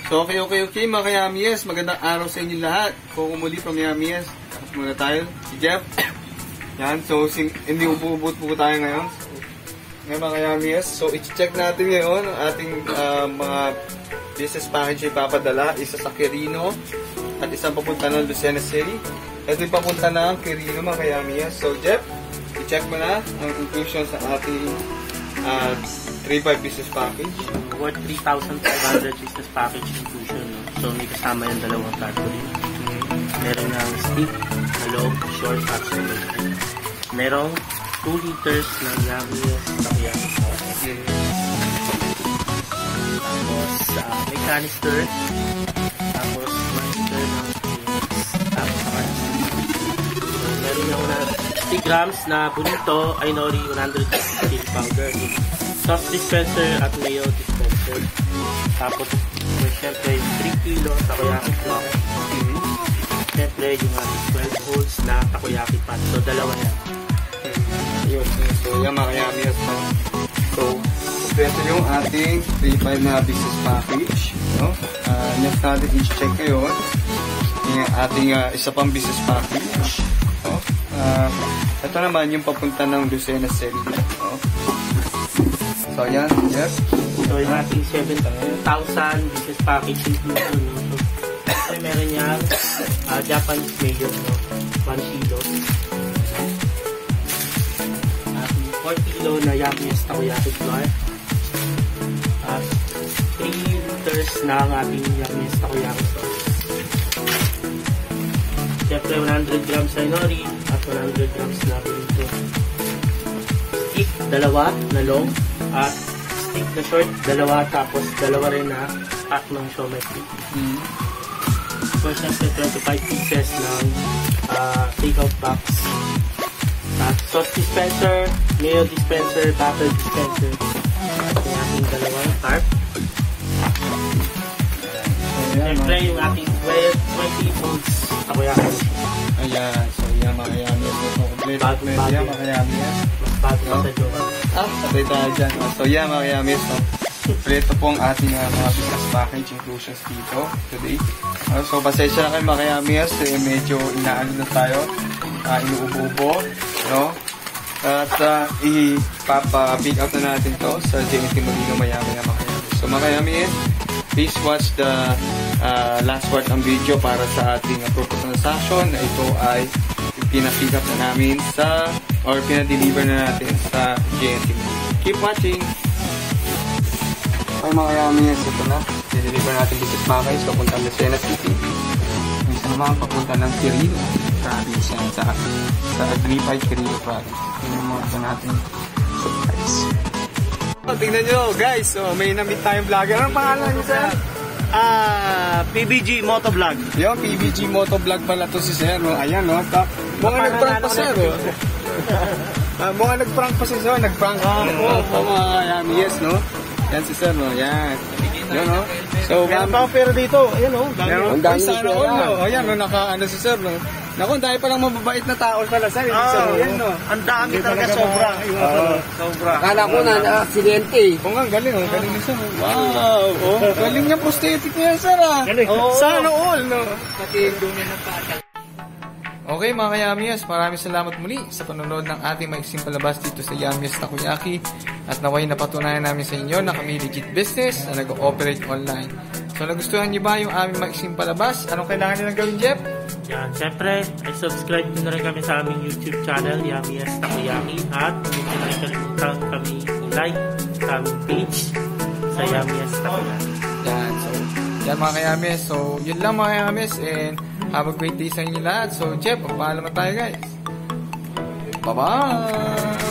So, okay, mga Kayamies. Magandang araw sa inyo lahat. Kukumuli from Yamies. Tapos muna tayo. Si Jeff. Yan. So, hindi ububot po tayo ngayon. Ngayon, mga Kayamies. So, i-check natin ngayon ang ating mga business package na ipapadala. Isa sa Quirino at isang papunta ng Lucena City. Ito yung papunta ng Quirino, mga Kayamies. So, Jeff, i-check mo na ang inclusion sa ating 3-5 business package. Worth 3,500 business package inclusion. No? So, may kasama yung dalawang cartolin. Meron ng stick, na loob, short, at short. Merong 2 liters ng Yamies takoyaki sauce. Tapos, may canister. Tapos, 1 liter ng tapos, meron yung 60 grams na bonito, ay nori 100 chili powder. Sauce dispenser at mayo dispenser. Tapos, syempre, 3 kilo takoyaki flour. Syempre, yung 12 holes na takoyaki pan. So, dalawa yan. Yun. So, yan mga Kayamies. So, ito yung ating 3-5 na business package. No? Next natin i-check ngayon yung ating isa pang business package. No? Ito naman yung papunta ng Lucena City. No? So, ayan. Yes. So, yung ating 7,000 business package inclusion. No? So, meron yung Japanese mayo, no? 1 kilo. Ating 4 kilo na Yamies takoyaki flour. 3 liters na ang ating Yamies takoyaki sauce. Siyempre, 100 grams na nori at 100 grams na bonito. Stick, dalawa na long. At stick na short, dalawa. Tapos, dalawa rin na pack ng siomai stick. So, siyempre, 25 pieces ng take-out box. At sauce dispenser, mayo dispenser, butter dispenser. At yung ating dalawang carp. Siyempre, yung ating 20 volts takoyaki. Ayan. So, yan mga Kayamies. So, complete. Yan mga Kayamies. Mas bago pa sa jowa. Sabay tayo dyan. So, yan mga Kayamies. So, ito po ang ating mga business package inclusions dito today. So, pasensya na kayo mga Kayamies. Medyo inaano na tayo. Inuubo-ubo. No? At ipapa-pick out na natin to sa JNT Molino maya-maya mga Kayamies. So, mga Kayamies, please watch the last part ng video para sa ating purpose transaction na ito ay pina-pick up na namin sa or pina-deliver na natin sa JNT. Keep watching! Okay mga Kayamies, ito na. Deliver natin business package papunta ng Lucena City. Isa naman papunta ng Quirino province yan sa Agripay Quirino province. Ito yung mga natin supplies. Tingnan nyo guys, so, may na-meet tayong vlogger. Anong pangalan niyo sir? PBG Motovlog. Yung PBG Motovlog pala to si sir. No? Ayan, no? Mga nag-prank pa sir. Mga nag-prank pa si sir. Nag-prank po mga Yamies, no? Yan si sir, no? Yan. Yan, no? So, meron pa pera dito. Ayan, no? Ang dami sana all, no? Ayan, no? Naka-ano si sir, no? Naku, dahil palang mababait na tao pala sir. Yan, no? Ang dami talaga sobra. Sobra. Akala ko na aksidente. Oo nga, galing, oh. Galing ni sir. Wow! Oh, galing niya prosthetic niya, sir, ah. Sana all, no? Okay mga Kayamies, maraming salamat muli sa panonood ng ating maiksing palabas dito sa Yamies Takoyaki at naway napatunayan namin sa inyo na kami legit business na nag-ooperate online. So nagustuhan niyo ba yung aming maiksing palabas? Anong kailangan nilang gawin, Jeff? Yan, siyempre, i-subscribe nyo na rin kami sa aming YouTube channel, Yamies Takoyaki, at hindi nyo rin kalimutan kami i-like sa aming page sa Yamies Takoyaki. Yan, so yan mga Kayamies. So yun lang mga Kayamies and have a great day sa inyo lahat. So, Jeff, magpaalam na tayo guys. Bye-bye!